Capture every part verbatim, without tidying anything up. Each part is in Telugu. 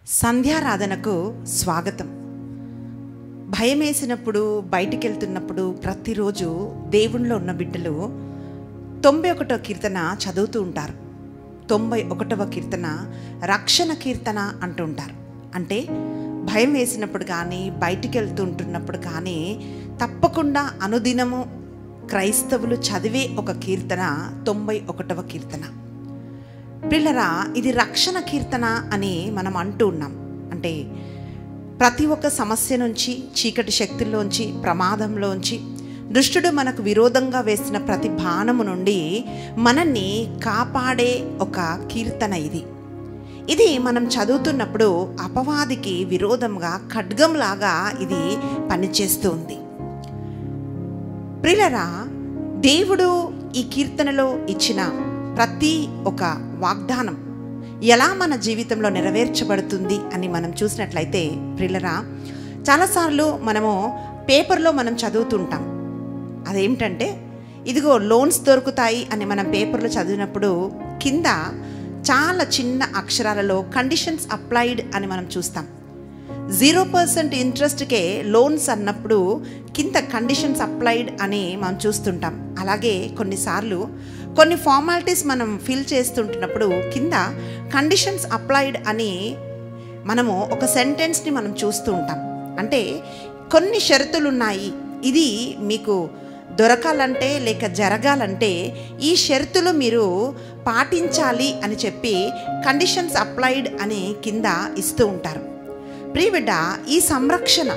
సంధ్యారాధనకు స్వాగతం. భయమేసినప్పుడు బయటికి వెళ్తున్నప్పుడు ప్రతిరోజు దేవునిలో ఉన్న బిడ్డలు తొంభై ఒకటో కీర్తన చదువుతూ ఉంటారు. తొంభై ఒకటవ కీర్తన రక్షణ కీర్తన అంటూ ఉంటారు. అంటే భయం వేసినప్పుడు కానీ బయటికి వెళ్తుంటున్నప్పుడు కానీ తప్పకుండా అనుదినము క్రైస్తవులు చదివే ఒక కీర్తన తొంభై ఒకటవ కీర్తన. పిల్లరా, ఇది రక్షణ కీర్తన అని మనం అంటూ ఉన్నాం. అంటే ప్రతి ఒక్క సమస్య నుంచి, చీకటి శక్తుల్లోంచి, ప్రమాదంలోంచి, దుష్టుడు మనకు విరోధంగా వేసిన ప్రతి బాణము నుండి మనల్ని కాపాడే ఒక కీర్తన ఇది. ఇది మనం చదువుతున్నప్పుడు అపవాదికి విరోధంగా ఖడ్గంలాగా ఇది పనిచేస్తుంది. ప్రియులరా, దేవుడు ఈ కీర్తనలో ఇచ్చిన ప్రతి ఒక వాగ్దానం ఎలా మన జీవితంలో నెరవేర్చబడుతుంది అని మనం చూసినట్లయితే, ప్రియులరా, చాలాసార్లు మనము పేపర్లో మనం చదువుతుంటాం. అదేమిటంటే, ఇదిగో లోన్స్ దొరుకుతాయి అని మనం పేపర్లో చదివినప్పుడు కింద చాలా చిన్న అక్షరాలలో కండిషన్స్ అప్లైడ్ అని మనం చూస్తాం. జీరో పర్సెంట్ ఇంట్రెస్ట్కే లోన్స్ అన్నప్పుడు కింద కండిషన్స్ అప్లైడ్ అని మనం చూస్తుంటాం. అలాగే కొన్నిసార్లు కొన్ని ఫార్మాలిటీస్ మనం ఫిల్ చేస్తుంటున్నప్పుడు కింద కండిషన్స్ అప్లైడ్ అని మనము ఒక సెంటెన్స్ని మనం చూస్తూ ఉంటాం. అంటే కొన్ని షరతులు ఉన్నాయి, ఇది మీకు దొరకాలంటే లేక జరగాలంటే ఈ షరతులు మీరు పాటించాలి అని చెప్పి కండిషన్స్ అప్లైడ్ అని కింద ఇస్తూ ఉంటారు. ప్రియబిడ్డ, ఈ సంరక్షణ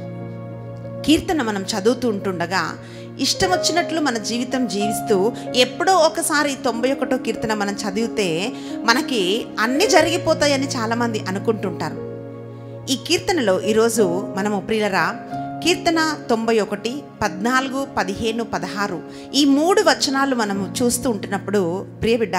కీర్తన మనం చదువుతూ ఉంటుండగా ఇష్టం వచ్చినట్లు మన జీవితం జీవిస్తూ ఎప్పుడో ఒకసారి తొంభై ఒకటో కీర్తన మనం చదివితే మనకి అన్నీ జరిగిపోతాయని చాలామంది అనుకుంటుంటారు. ఈ కీర్తనలో ఈరోజు మనము ప్రియులరా కీర్తన తొంభై ఒకటి పద్నాలుగు పదిహేను పదహారు ఈ మూడు వచనాలు మనము చూస్తూ ఉంటున్నప్పుడు ప్రియబిడ్డ,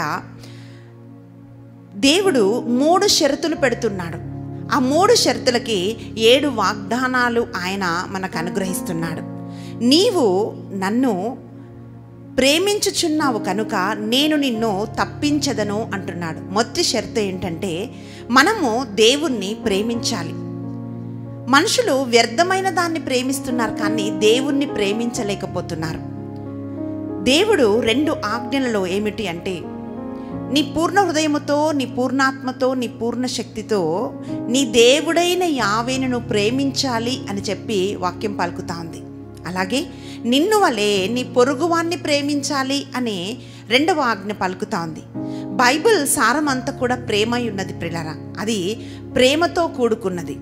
దేవుడు మూడు షరతులు పెడుతున్నాడు. ఆ మూడు షరతులకి ఏడు వాగ్దానాలు ఆయన మనకు అనుగ్రహిస్తున్నాడు. నీవు నన్ను ప్రేమించుచున్నావు కనుక నేను నిన్ను తప్పించదను అంటున్నాడు. మొదటి షరతు ఏంటంటే, మనము దేవుణ్ణి ప్రేమించాలి. మనుషులు వ్యర్థమైన దాన్ని ప్రేమిస్తున్నారు కానీ దేవుణ్ణి ప్రేమించలేకపోతున్నారు. దేవుడు రెండు ఆజ్ఞలలో ఏమిటి అంటే, నీ పూర్ణ హృదయముతో, నీ పూర్ణాత్మతో, నీ పూర్ణ శక్తితో నీ దేవుడైన యావేను ప్రేమించాలి అని చెప్పి వాక్యం పలుకుతా ఉంది. అలాగే నిన్ను వలే నీ పొరుగువాన్ని ప్రేమించాలి అని రెండవ ఆజ్ఞ పలుకుతా ఉంది. బైబిల్ సారం అంతా కూడా ప్రేమై ఉన్నది ప్రియులారా. అది ప్రేమతో కూడుకున్నది.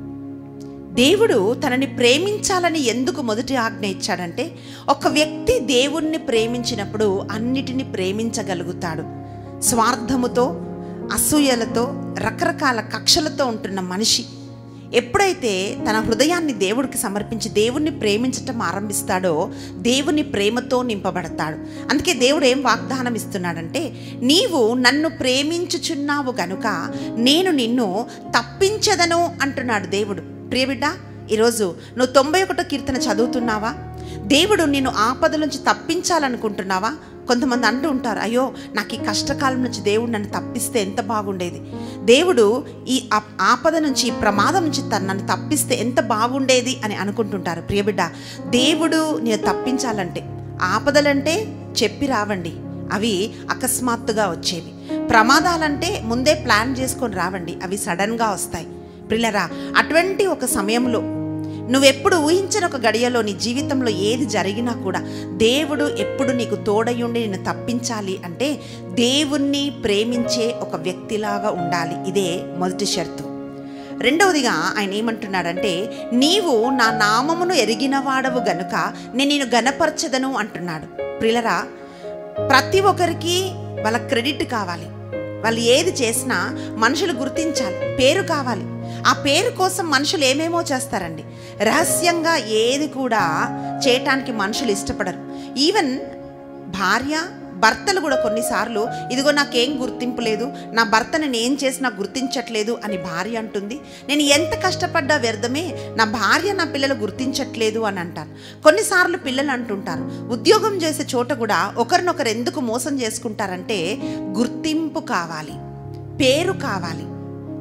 దేవుడు తనని ప్రేమించాలని ఎందుకు మొదటి ఆజ్ఞ ఇచ్చాడంటే, ఒక వ్యక్తి దేవుణ్ణి ప్రేమించినప్పుడు అన్నిటినీ ప్రేమించగలుగుతాడు. స్వార్థముతో, అసూయలతో, రకరకాల కక్షలతో ఉంటున్న మనిషి ఎప్పుడైతే తన హృదయాన్ని దేవుడికి సమర్పించి దేవుణ్ణి ప్రేమించటం ఆరంభిస్తాడో దేవుని ప్రేమతో నింపబడతాడు. అందుకే దేవుడు ఏం వాగ్దానం ఇస్తున్నాడంటే, నీవు నన్ను ప్రేమించుచున్నావు గనుక నేను నిన్ను తప్పించదను అంటున్నాడు దేవుడు. ప్రియబిడ్డ, ఈరోజు నువ్వు తొంభై ఒకటో కీర్తన చదువుతున్నావా? దేవుడు నిన్ను ఆపద నుంచి తప్పించాలనుకుంటున్నావా? కొంతమంది అంటూ ఉంటారు, అయ్యో నాకు ఈ కష్టకాలం నుంచి దేవుడు నన్ను తప్పిస్తే ఎంత బాగుండేది, దేవుడు ఈ ఆపద నుంచి, ఈ ప్రమాదం నుంచి తను నన్ను తప్పిస్తే ఎంత బాగుండేది అని అనుకుంటుంటారు. ప్రియబిడ్డ, దేవుడు నేను తప్పించాలంటే, ఆపదలంటే చెప్పి రావండి, అవి అకస్మాత్తుగా వచ్చేవి. ప్రమాదాలంటే ముందే ప్లాన్ చేసుకొని రావండి, అవి సడన్గా వస్తాయి. ప్రియులరా, అటువంటి ఒక సమయంలో నువ్వెప్పుడు ఊహించిన ఒక గడియలో నీ జీవితంలో ఏది జరిగినా కూడా దేవుడు ఎప్పుడు నీకు తోడయుండి నిన్ను తప్పించాలి అంటే దేవుణ్ణి ప్రేమించే ఒక వ్యక్తిలాగా ఉండాలి. ఇదే మొదటి షరతు. రెండవదిగా ఆయన ఏమంటున్నాడంటే, నీవు నా నామమును ఎరిగిన వాడవు గనుక నేను నిన్ను గణపరచదను అంటున్నాడు. ప్రియులరా, ప్రతి ఒక్కరికి వాళ్ళ క్రెడిట్ కావాలి. వాళ్ళు ఏది చేసినా మనుషులు గుర్తించాలి, పేరు కావాలి. ఆ పేరు కోసం మనుషులు ఏమేమో చేస్తారండి. రహస్యంగా ఏది కూడా చేయటానికి మనుషులు ఇష్టపడరు. ఈవెన్ భార్య భర్తలు కూడా కొన్నిసార్లు, ఇదిగో నాకేం గుర్తింపు లేదు, నా భర్తని నేను చేసినా గుర్తించట్లేదు అని భార్య అంటుంది. నేను ఎంత కష్టపడ్డా వ్యర్థమే, నా భార్య నా పిల్లలు గుర్తించట్లేదు అని అంటారు. కొన్నిసార్లు పిల్లలు అంటుంటారు, ఉద్యోగం చేసే చోట కూడా ఒకరినొకరు ఎందుకు మోసం చేసుకుంటారంటే గుర్తింపు కావాలి, పేరు కావాలి.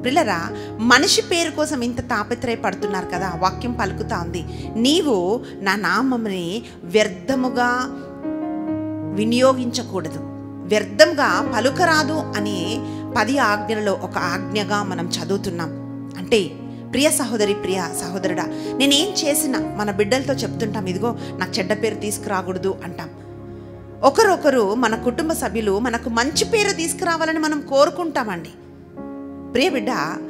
ప్రియులరా, మనిషి పేరు కోసం ఇంత తాపత్రయపడుతున్నారు కదా. వాక్యం పలుకుతా ఉంది, నీవు నా నామముని వ్యర్థముగా వినియోగించకూడదు, వ్యర్థంగా పలుకరాదు అని పది ఆజ్ఞలలో ఒక ఆజ్ఞగా మనం చదువుతున్నాం. అంటే ప్రియ సహోదరి, ప్రియ సహోదరుడా, నేనేం చేసినా మన బిడ్డలతో చెప్తుంటాం, ఇదిగో నాకు చెడ్డ పేరు తీసుకురాకూడదు అంటాం. ఒకరొకరు మన కుటుంబ సభ్యులు మనకు మంచి పేరు తీసుకురావాలని మనం కోరుకుంటామండి. ప్రియ బిడ్డ,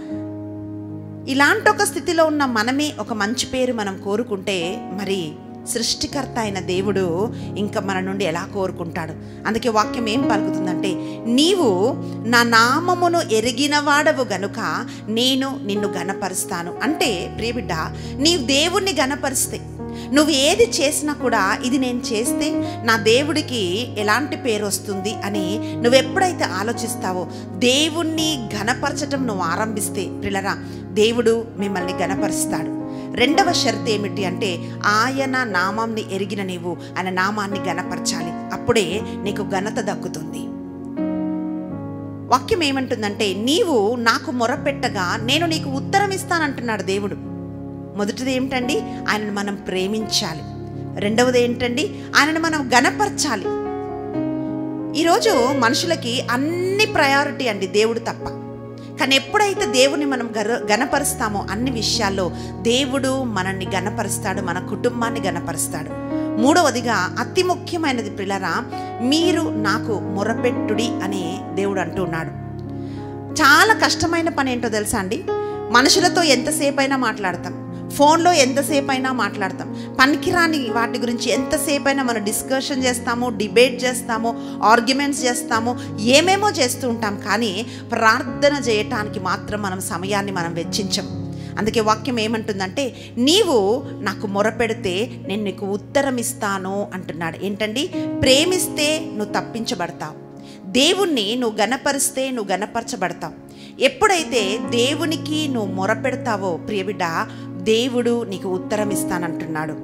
ఇలాంటి ఒక స్థితిలో ఉన్న మనమే ఒక మంచి పేరు మనం కోరుకుంటే మరి సృష్టికర్త అయిన దేవుడు ఇంకా మన నుండి ఎలా కోరుకుంటాడు? అందుకే వాక్యం ఏం పలుకుతుందంటే, నీవు నా నామమును ఎరిగిన వాడవు గనుక నేను నిన్ను గణపరుస్తాను. అంటే ప్రియబిడ్డ, నీవు దేవుణ్ణి గణపరిస్తే, నువ్వు ఏది చేసినా కూడా ఇది నేను చేస్తే నా దేవుడికి ఎలాంటి పేరు వస్తుంది అని నువ్వు ఎప్పుడైతే ఆలోచిస్తావో, దేవుణ్ణి ఘనపరచటం నువ్వు ఆరంభిస్తే ప్రియులరా, దేవుడు మిమ్మల్ని ఘనపరుస్తాడు. రెండవ షరతు ఏమిటి అంటే, ఆయన నామాన్ని ఎరిగిన నీవు ఆయన నామాన్ని ఘనపరచాలి. అప్పుడే నీకు ఘనత దక్కుతుంది. వాక్యం ఏమంటుందంటే, నీవు నాకు మొరపెట్టగా నేను నీకు ఉత్తరం ఇస్తానంటున్నాడు దేవుడు. మొదటిది ఏమిటండి? ఆయనను మనం ప్రేమించాలి. రెండవది ఏంటండి? ఆయనను మనం ఘనపరచాలి. ఈరోజు మనుషులకి అన్ని ప్రయారిటీ అండి, దేవుడు తప్ప. కానీ ఎప్పుడైతే దేవుని మనం గర గణపరుస్తామో అన్ని విషయాల్లో దేవుడు మనల్ని గణపరుస్తాడు, మన కుటుంబాన్ని గణపరుస్తాడు. మూడవదిగా అతి ముఖ్యమైనది ప్రియులారా, మీరు నాకు మొరపెట్టుడి అని దేవుడు అంటున్నాడు. చాలా కష్టమైన పని ఏంటో తెలుసా అండి? మనుషులతో ఎంతసేపు అయినా మాట్లాడతాం, ఫోన్లో ఎంతసేపు అయినా మాట్లాడతాం, పనికిరాని వాటి గురించి ఎంతసేపు అయినా మనం డిస్కషన్ చేస్తాము, డిబేట్ చేస్తాము, ఆర్గ్యుమెంట్స్ చేస్తాము, ఏమేమో చేస్తూ ఉంటాం. కానీ ప్రార్థన చేయటానికి మాత్రం మనం సమయాన్ని మనం వెచ్చించం. అందుకే వాక్యం ఏమంటుందంటే, నీవు నాకు మొరపెడితే నేను నీకు ఉత్తరం ఇస్తాను అంటున్నాడు. ఏంటండి? ప్రేమిస్తే నువ్వు తప్పించబడతావు, దేవుణ్ణి నువ్వు గణపరిస్తే నువ్వు గణపరచబడతావు. ఎప్పుడైతే దేవునికి నువ్వు మొరపెడతావో ప్రియబిడ్డ, దేవుడు నీకు ఉత్తరం ఇస్తానంటున్నాడు.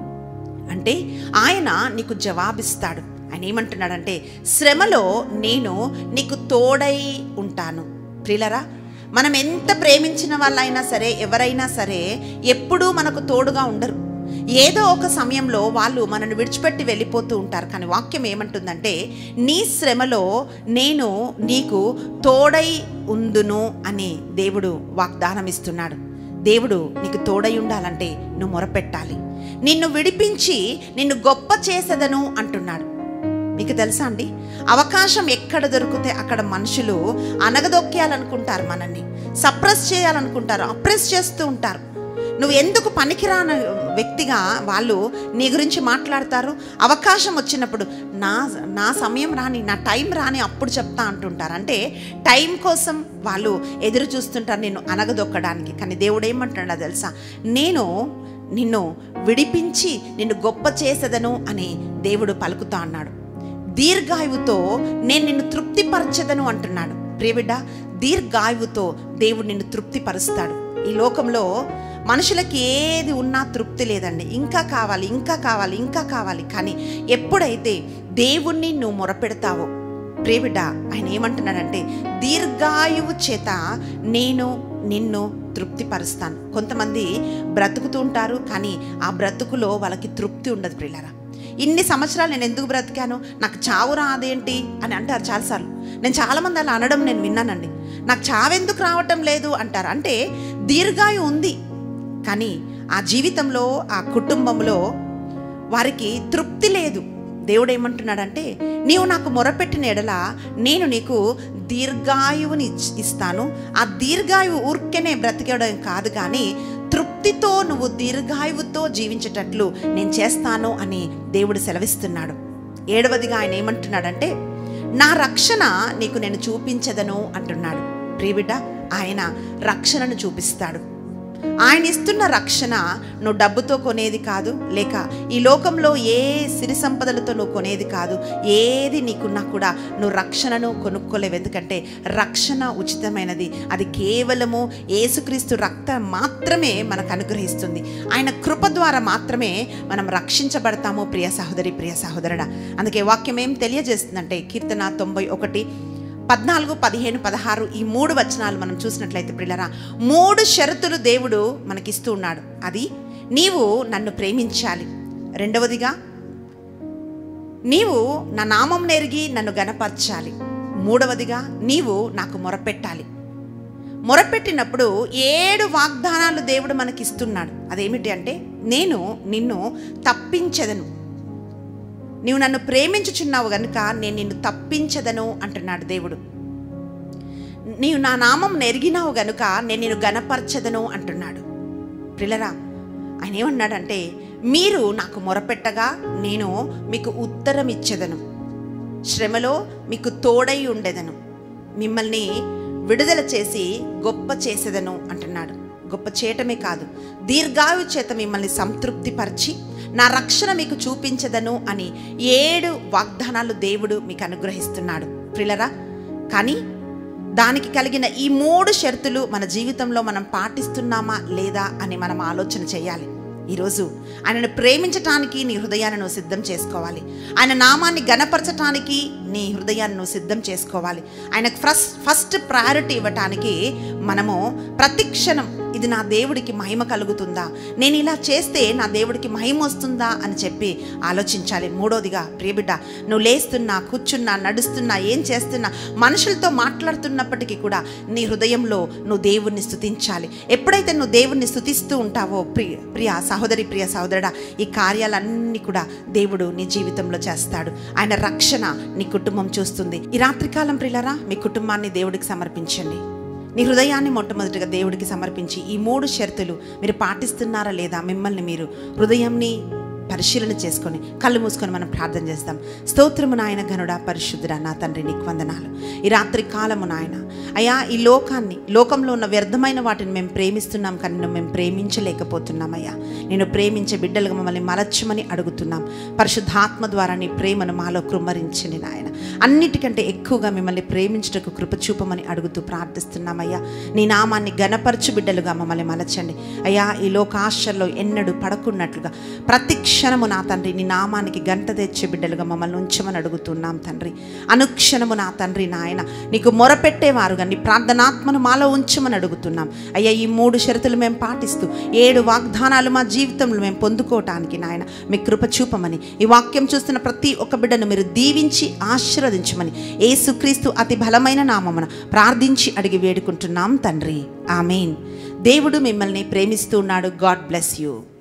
అంటే ఆయన నీకు జవాబిస్తాడు. ఆయన ఏమంటున్నాడంటే, శ్రమలో నేను నీకు తోడై ఉంటాను. ప్రియులరా, మనం ఎంత ప్రేమించిన వాళ్ళైనా సరే, ఎవరైనా సరే ఎప్పుడూ మనకు తోడుగా ఉండరు. ఏదో ఒక సమయంలో వాళ్ళు మనల్ని విడిచిపెట్టి వెళ్ళిపోతూ ఉంటారు. కానీ వాక్యం ఏమంటుందంటే, నీ శ్రమలో నేను నీకు తోడై ఉందును అని దేవుడు వాగ్దానం ఇస్తున్నాడు. దేవుడు నీకు తోడై ఉండాలంటే నువ్వు మొరపెట్టాలి. నిన్ను విడిపించి నిన్ను గొప్ప చేసేదను అంటున్నాడు. మీకు తెలుసా అండి, అవకాశం ఎక్కడ దొరికితే అక్కడ మనుషులు అనగదొక్కేయాలనుకుంటారు, మనల్ని సప్రెస్ చేయాలనుకుంటారు, అప్రెస్ చేస్తూ ఉంటారు. నువ్వు ఎందుకు పనికిరాని వ్యక్తిగా వాళ్ళు నీ గురించి మాట్లాడతారు. అవకాశం వచ్చినప్పుడు నా నా సమయం రాని, నా టైం రాని, అప్పుడు చెప్తా అంటుంటారు. అంటే టైం కోసం వాళ్ళు ఎదురు చూస్తుంటారు నిన్ను అనగదొక్కడానికి. కానీ దేవుడు ఏమంటున్నాడో తెలుసా? నేను నిన్ను విడిపించి నిన్ను గొప్ప చేసేదను అని దేవుడు పలుకుతా అన్నాడు. దీర్ఘాయువుతో నేను నిన్ను తృప్తిపరచెదను అంటున్నాడు. ప్రియబిడ్డ, దీర్ఘాయువుతో దేవుడు నిన్ను తృప్తిపరుస్తాడు. ఈ లోకంలో మనుషులకి ఏది ఉన్నా తృప్తి లేదండి, ఇంకా కావాలి, ఇంకా కావాలి, ఇంకా కావాలి. కానీ ఎప్పుడైతే దేవుణ్ణి నువ్వు మొరపెడతావో ప్రియబిడ్డ, ఆయన ఏమంటున్నాడంటే, దీర్ఘాయువు చేత నేను నిన్ను తృప్తిపరుస్తాను. కొంతమంది బ్రతుకుతూ ఉంటారు, కానీ ఆ బ్రతుకులో వాళ్ళకి తృప్తి ఉండదు. ప్రియులారా, ఇన్ని సంవత్సరాలు నేను ఎందుకు బ్రతికాను, నాకు చావు రాదేంటి అని అంటారు చాలాసార్లు. నేను చాలామంది అలా అనడం నేను విన్నానండి. నాకు చావెందుకు రావటం లేదు అంటారు. అంటే దీర్ఘాయు ఉంది, కానీ ఆ జీవితంలో, ఆ కుటుంబంలో వారికి తృప్తి లేదు. దేవుడు ఏమంటున్నాడంటే, నీవు నాకు మొరపెట్టిన ఎడల నేను నీకు దీర్ఘాయువుని ఇస్తాను. ఆ దీర్ఘాయువు ఊరికేనే బ్రతికేయడం కాదు, కానీ తృప్తితో నువ్వు దీర్ఘాయువుతో జీవించేటట్లు నేను చేస్తాను అని దేవుడు సెలవిస్తున్నాడు. ఏడవదిగా ఆయన ఏమంటున్నాడంటే, నా రక్షణ నీకు నేను చూపించదను అంటున్నాడు. ప్రియబిడ్డ, ఆయన రక్షణను చూపిస్తాడు. ఆయన ఇస్తున్న రక్షణ నువ్వు డబ్బుతో కొనేది కాదు, లేక ఈ లోకంలో ఏ సిరి సంపదలతో నువ్వు కొనేది కాదు. ఏది నీకున్నా కూడా నువ్వు రక్షణను కొనుక్కోలేవు. ఎందుకంటే రక్షణ ఉచితమైనది. అది కేవలము యేసుక్రీస్తు రక్తం మాత్రమే మనకు అనుగ్రహిస్తుంది. ఆయన కృప ద్వారా మాత్రమే మనం రక్షించబడతాము. ప్రియ సహోదరి, ప్రియ సహోదరుడా, అందుకే వాక్యం ఏం తెలియజేస్తుందంటే, కీర్తన తొంభై ఒకటి పద్నాలుగు పదిహేను పదహారు ఈ మూడు వచనాలు మనం చూసినట్లయితే ప్రియులారా, మూడు షరతులు దేవుడు మనకిస్తూ ఉన్నాడు. అది నీవు నన్ను ప్రేమించాలి, రెండవదిగా నీవు నా నామం నెరిగి నన్ను గణపరచాలి, మూడవదిగా నీవు నాకు మొరపెట్టాలి. మొరపెట్టినప్పుడు ఏడు వాగ్దానాలు దేవుడు మనకిస్తున్నాడు. అదేమిటి అంటే, నేను నిన్ను తప్పించదను, నీవు నన్ను ప్రేమించుచున్నావు గనుక నేను నిన్ను తప్పించదను అంటున్నాడు దేవుడు. నీవు నా నామం నెరిగినావు గనుక నేను నిన్ను గణపరచదను అంటున్నాడు. ప్రియులారా, ఆయన ఏమన్నాడంటే, మీరు నాకు మొరపెట్టగా నేను మీకు ఉత్తరం ఇచ్చేదను, శ్రమలో మీకు తోడై ఉండేదను, మిమ్మల్ని విడుదల చేసి గొప్ప చేసేదను అంటున్నాడు. గొప్ప చేయటమే కాదు, దీర్ఘాయు చేత మిమ్మల్ని సంతృప్తిపరిచి నా రక్షణ మీకు చూపించదను అని ఏడు వాగ్దానాలు దేవుడు మీకు అనుగ్రహిస్తున్నాడు ప్రియులారా. కానీ దానికి కలిగిన ఈ మూడు షరతులు మన జీవితంలో మనం పాటిస్తున్నామా లేదా అని మనం ఆలోచన చేయాలి. ఈరోజు ఆయనను ప్రేమించటానికి నీ హృదయాన్ని నువ్వు సిద్ధం చేసుకోవాలి. ఆయన నామాన్ని గణపరచటానికి నీ హృదయాన్ని నువ్వు సిద్ధం చేసుకోవాలి. ఆయనకు ఫస్ట్ ఫస్ట్ ప్రయారిటీ ఇవ్వటానికి మనము ప్రతి క్షణం ఇది నా దేవుడికి మహిమ కలుగుతుందా, నేను ఇలా చేస్తే నా దేవుడికి మహిమ వస్తుందా అని చెప్పి ఆలోచించాలి. మూడోదిగా ప్రియబిడ్డ, నువ్వు లేస్తున్నా, కూర్చున్నా, నడుస్తున్నా, ఏం చేస్తున్నా, మనుషులతో మాట్లాడుతున్నప్పటికీ కూడా నీ హృదయంలో నువ్వు దేవుణ్ణి స్తుతించాలి. ఎప్పుడైతే నువ్వు దేవుణ్ణి స్తుతిస్తూ ఉంటావో ప్రియ ప్రియ సహోదరి, ప్రియ సహోదరుడా, ఈ కార్యాలన్నీ కూడా దేవుడు నీ జీవితంలో చేస్తాడు. ఆయన రక్షణ నీ కుటుంబం చూస్తుంది. ఈ రాత్రికాలం ప్రియులారా, మీ కుటుంబాన్ని దేవుడికి సమర్పించండి. నీ హృదయాన్ని మొట్టమొదటిగా దేవుడికి సమర్పించి ఈ మూడు షరతులు మీరు పాటిస్తున్నారా లేదా, మిమ్మల్ని మీరు హృదయంని పరిశీలన చేసుకొని కళ్ళు మూసుకొని మనం ప్రార్థన చేస్తాం. స్తోత్రము నాయన, ఘనుడా, పరిశుద్ధుడా, నా తండ్రి నీకు వందనాలు. ఈ రాత్రి కాలము నాయన, అయ్యా, ఈ లోకాన్ని, లోకంలో ఉన్న వ్యర్థమైన వాటిని మేము ప్రేమిస్తున్నాం కానీ మేము ప్రేమించలేకపోతున్నామయ్యా. నేను ప్రేమించే బిడ్డలుగా మమ్మల్ని మలచమని అడుగుతున్నాం. పరిశుద్ధాత్మ ద్వారా నీ ప్రేమను మాలో కృమ్మరించండి నాయన. అన్నిటికంటే ఎక్కువగా మిమ్మల్ని ప్రేమించుటకు కృప చూపమని అడుగుతూ ప్రార్థిస్తున్నామయ్యా. నీ నామాన్ని గణపరచు బిడ్డలుగా మమ్మల్ని మలచండి అయ్యా. ఈ లోకాశల్లో ఎన్నడూ పడకున్నట్లుగా ప్రతి క్షణము నా తండ్రి నీ నామానికి గంట తెచ్చే బిడ్డలుగా మమ్మల్ని ఉంచమని అడుగుతున్నాం తండ్రి. అనుక్షణము నా తండ్రి నాయన నీకు మొరపెట్టేవారుగా నీ ప్రార్థనాత్మను మాలో ఉంచమని అడుగుతున్నాం అయ్యా. ఈ మూడు షరతులు మేము పాటిస్తూ ఏడు వాగ్దానాలు మా జీవితంలో మేము పొందుకోవటానికి నాయన మీ కృప చూపమని, ఈ వాక్యం చూస్తున్న ప్రతి ఒక్క బిడ్డను మీరు దీవించి ఆశీర్వదించమని యేసుక్రీస్తు అతి బలమైన నామమున ప్రార్థించి అడిగి వేడుకుంటున్నాం తండ్రి. ఆమేన్. దేవుడు మిమ్మల్ని ప్రేమిస్తూ ఉన్నాడు. God bless you.